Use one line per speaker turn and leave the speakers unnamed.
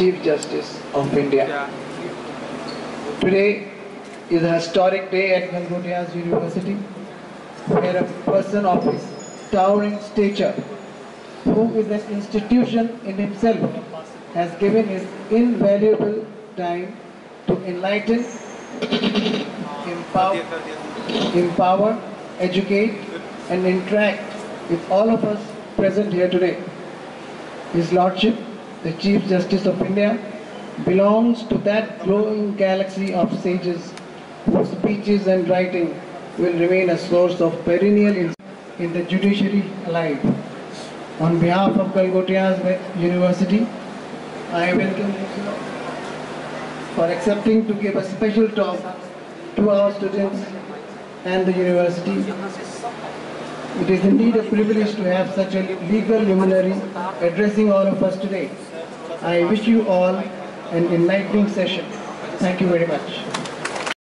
Chief Justice of India. Today is a historic day at Galgotias University, where a person of his towering stature, who is an institution in himself, has given his invaluable time to enlighten, empower, educate, and interact with all of us present here today. His Lordship, the Chief Justice of India, belongs to that glowing galaxy of sages whose speeches and writing will remain a source of perennial in the judiciary alive. On behalf of Galgotias University, I welcome you, sir, for accepting to give a special talk to our students and the university. It is indeed a privilege to have such a legal luminary addressing all of us today. I wish you all an enlightening session. Thank you very much.